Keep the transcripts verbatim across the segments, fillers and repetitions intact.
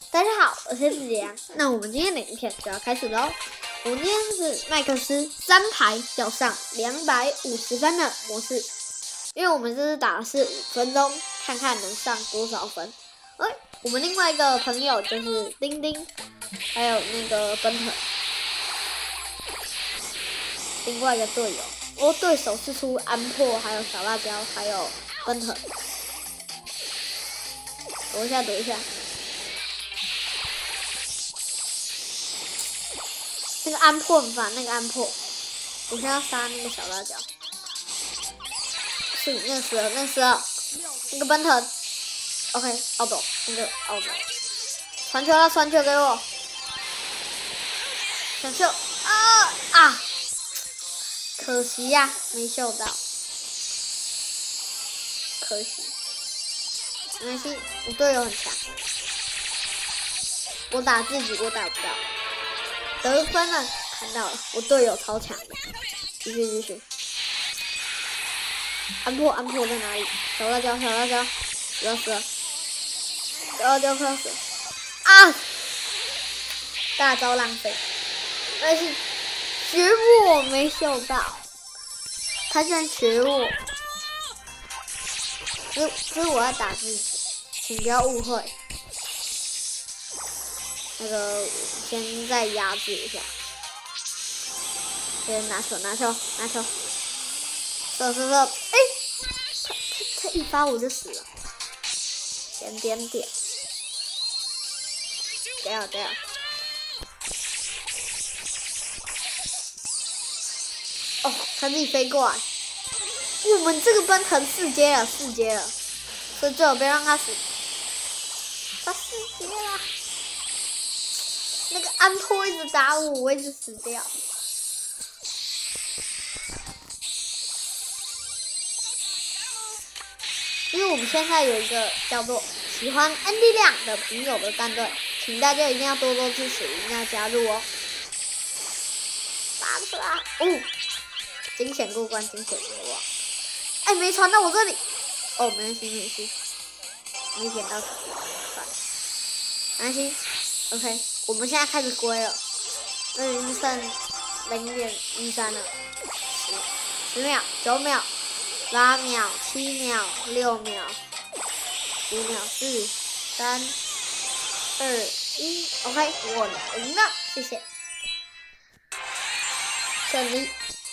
大家好，我是子阳。那我们今天的影片就要开始喽。我们今天是麦克斯三排要上两百五十分的模式，因为我们这次打的是五分钟，看看能上多少分。哎，我们另外一个朋友就是丁丁，还有那个奔腾，另外一个队友。哦，对手是出安珀，还有小辣椒，还有奔腾。躲一下，躲一下。那个安珀很烦，那个安珀，我现在要杀那个小辣椒。是那个时候，那时候那个奔腾 ，OK， 奥斗，那个奥斗，传球了，传球给我，想秀啊啊！可惜呀、啊，没秀到，可惜。没关系，我队友很强，我打自己我打不到。得分了，看到了，我队友超强的，继续继续。安珀安珀在哪里？小辣椒小辣椒，要死了！小辣椒快要死了啊！大招浪费，但是学我没秀到，他居然学我，这这是我要打自己，请不要误会。那个先再压制一下，先拿球拿球拿球，射射射，哎，他他他一发我就死了，点点点，这样这样，哦，他自己飞过来，我们这个奔腾四阶了四阶了，所以最好别让他死，他四阶了。那个安珀一直打我，我一直死掉。因为我们现在有一个叫做喜欢 N D 亮的朋友的战队，请大家一定要多多支持，一定要加入哦。打出来，哦，惊险过关，惊险过关。哎，没传到我这里。哦，没关系，没关系，没捡到，算了，没关系。OK。我们现在开始归了，那已经剩零点一三了，十十秒、九秒、八秒、七秒、六秒、五秒、四、三、二、一 ，OK， 我赢了，谢谢，胜利。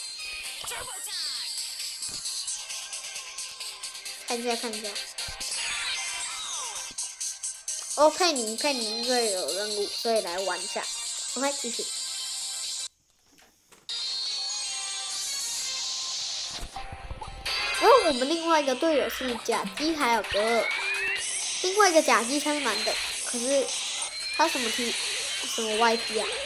看一下，看一下。哦，佩妮，佩妮因为有任务，所以来玩一下。OK， 继续。然后我们另外一个队友是甲基还有格尔，另外一个甲基他是男的，可是他什么 T 什么 Y P 啊？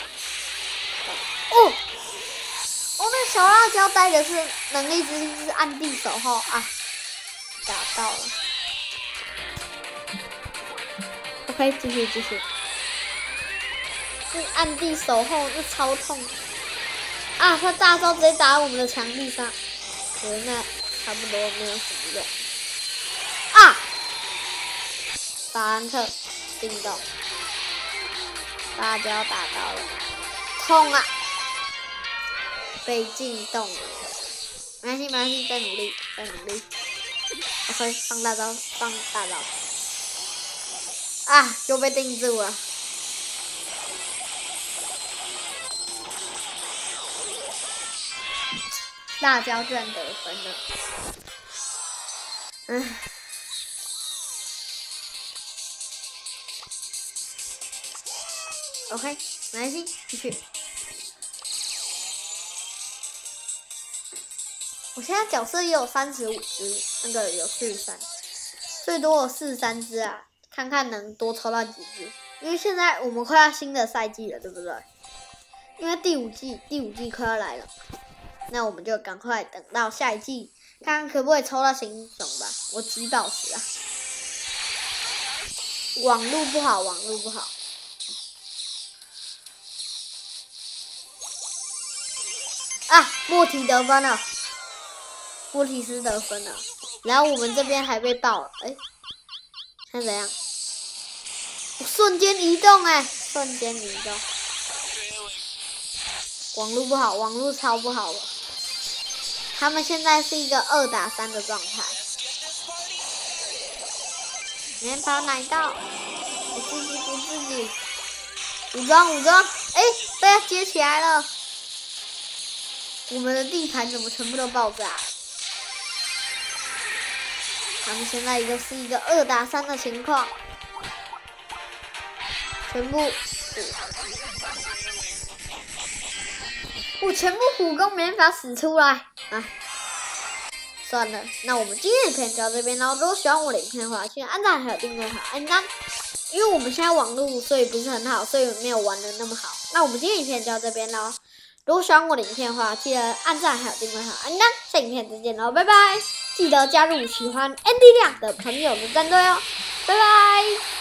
哦，哦，那小辣椒带的是能力之星是暗地守候啊，打到了。OK， 继续继续。是暗地守候，那超痛啊！他大招直接打在我们的墙壁上，可是那差不多没有什么用啊！法兰克进洞，大家打到了，痛啊！被进洞了，没关系没关系，再努力再努力。OK， 放大招放大招。啊！又被定住了。辣椒居然得分了。嗯。OK， 没关系，继续。我现在角色也有三十五只，那个有四十三，最多有四十三只啊。看看能多抽到几只，因为现在我们快要新的赛季了，对不对？因为第五季第五季快要来了，那我们就赶快等到下一季，看看可不可以抽到新英雄吧。我急宝石啊，网路不好，网路不好。啊，莫提得分了，莫提斯得分了，然后我们这边还被爆了，哎，看怎样？ 瞬间移动哎、欸，瞬间移动。网络不好，网络超不好了。他们现在是一个二打三的状态。连跑哪一道？我自己不自己。武装武装，哎、欸，被他接起来了。我们的地盘怎么全部都爆炸？他们现在一个是一个二打三的情况，全部，我全部普攻没办法使出来啊！算了，那我们今天的片就到这边喽。如果喜欢我的影片的话，记得按赞还有订阅还有按赞。因为我们现在网络所以不是很好，所以没有玩的那么好。那我们今天影片就到这边喽。如果喜欢我的影片的话，记得按赞还有订阅还有按赞。下影片再见喽，拜拜！记得加入喜欢 Andy 亮的朋友的战队哦，拜拜。